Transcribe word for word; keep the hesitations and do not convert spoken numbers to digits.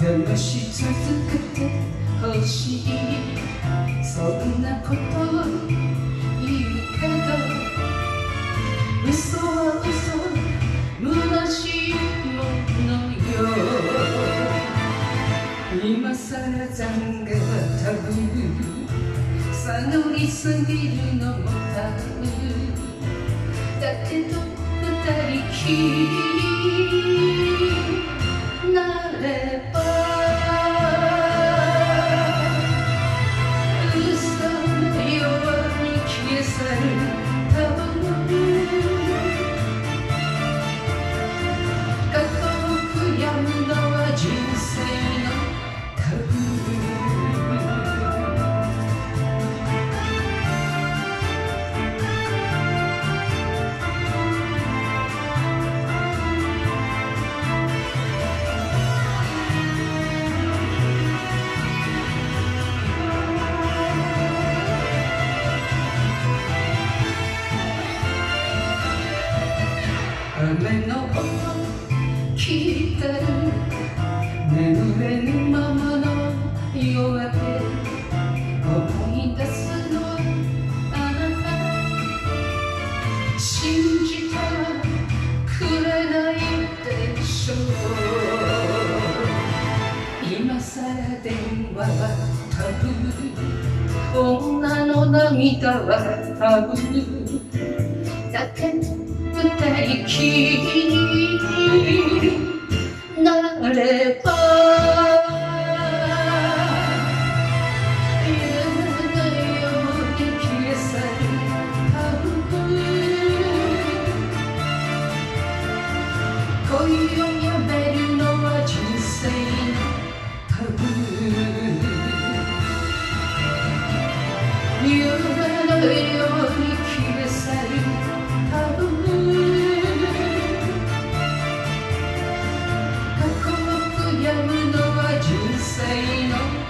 騙し続けてほしい、そんなことを言うけど、嘘は嘘、虚しいものよ。今さら懺悔はタブー、探りすぎるのもタブーだけど、二人きりなれば嘘のように消え去るタブー、過去を悔やむのは人生のタブー。雨の音聞いてる、眠れぬままの夜明け、思い出すのあなた、信じたらくれないでしょう。今さら電話はタブー、女の涙はタブーだけど、二人きりなれば夢のように消え去るタブー、恋をやめるのは人生のタブー、夢のように消え去るタブー、やむのは人生の